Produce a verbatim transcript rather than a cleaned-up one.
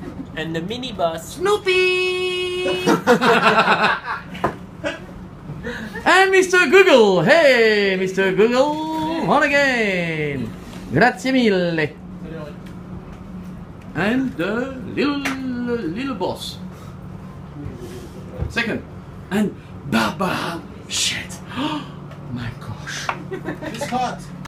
And the minibus. Snoopy! And Mister Google! Hey, Mister Google! On again! Grazie mille! And the little, little boss. Second. And Barbara Schett. Oh my gosh. It's hot.